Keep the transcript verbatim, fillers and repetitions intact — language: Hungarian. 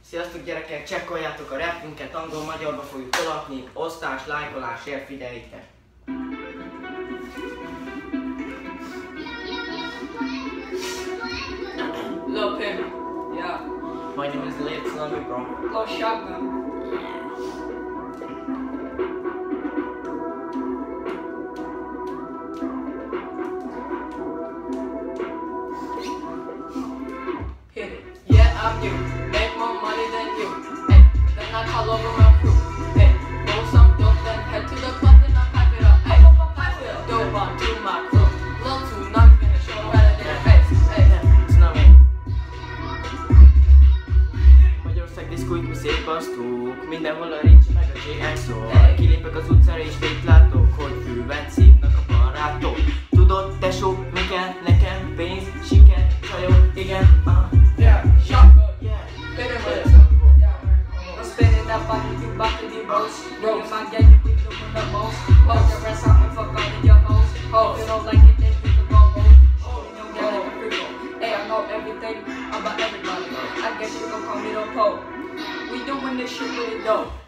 Sziasztok gyerekek, csekkoljátok a rappünket, angol-magyarba fogjuk tolatni, osztás, lájkolásért figyeljétek! Lil Pimp, yeah. My name is Lil Slummy, bro. Lil Shotgun. Hit it. Yeah, I'm you. Make more money than you. Hey, then I call over my crew. Hey, roll some dope, then head to the club and I pipe it up. Hey, pipe it up. Dope on to my crew. Lil two, not gonna show better than their face. Hey, Slummy. Magyarország diszkóit mi szétbasztuk, mindenhol a Ricsi meg a jé es szól. Kilépek az utcára és fényt látok, hogy fülvet szívnak a barátok. Tudod tesó, mi kell nekem? Pénz, siker, csajok, igen, ah. yeah, shotgun. Yeah. Spinning with it. I'm spinning that body, you bout to be roast. Roast. My gang, you be doing the most. Hold your rest out and fuck all of your hoes. Hope you don't like it, then you can go home. Oh, you don't get it, free go. Hey, I know everything about everybody. I guess you can call me the Pope. We doing this shit with it though.